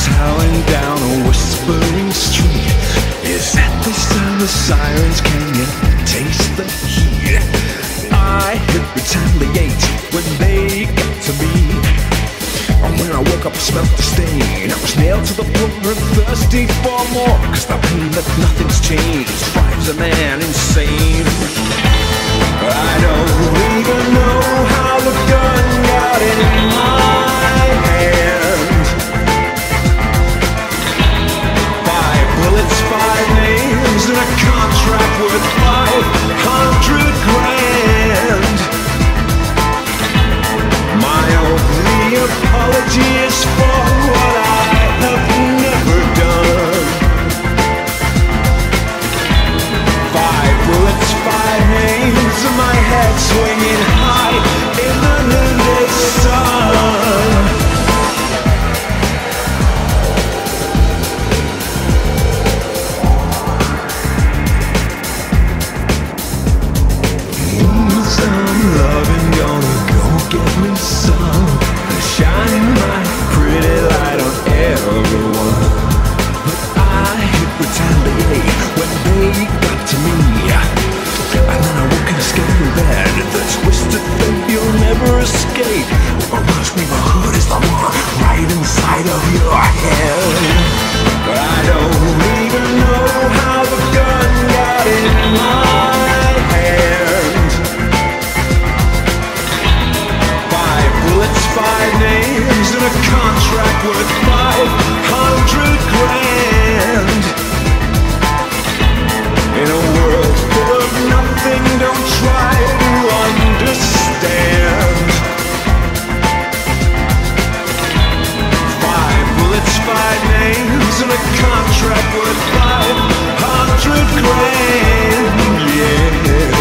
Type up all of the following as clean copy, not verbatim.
winds howling down a whispering street. Is that the sound of sirens? Can you taste the heat? I hit retaliate when they got to me. And when I woke up I smelled the stain. I was nailed to the floor and thirsty for more, 'cause the pain that nothing's changed drives a man insane. I don't even know how the gun got in my hand. 5 bullets, 5 names, and a contract worth 500 grand. My only apology is for what I have never done. 5 bullets, 5 names, and my head swinging high in the noonday sun. Need some loving, gonna go get me some. Shining my pretty light on everyone. But I hit retaliate when they got to me. And then I woke in a scary bed, the twisted thing you'll never escape. The worst neighborhood is the one right inside of your head. But I don't even know how the gun got in my hand. 5 bullets, 5 names, and a contract worth 500 grand. In a world full of nothing, don't try to understand. 5 bullets, 5 names, and a contract worth 500 grand. Yeah.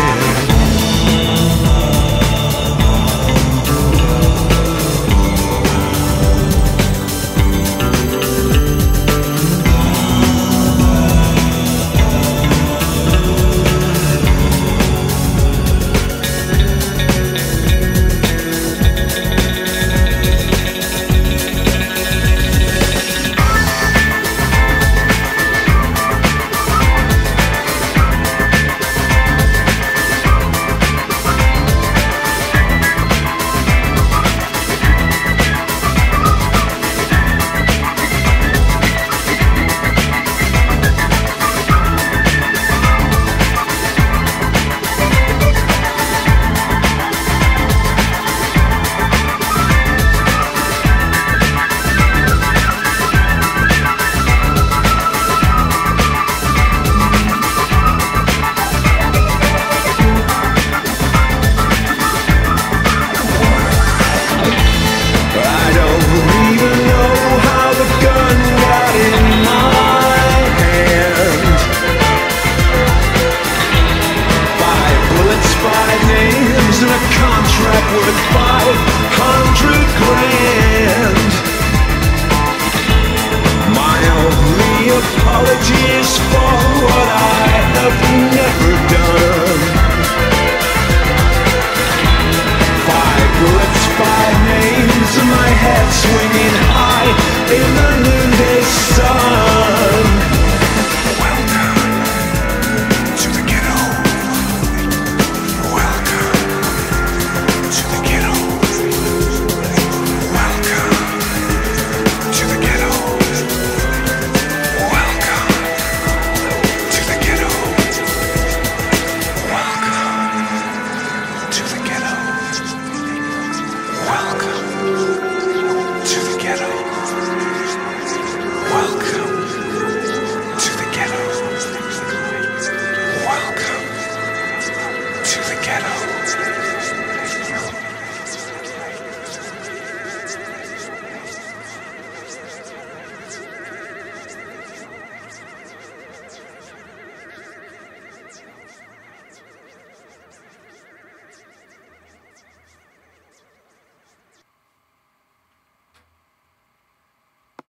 Worth 500 grand. My only apology is for what I have never done. 5 bullets, 5 names, and my head swinging high in the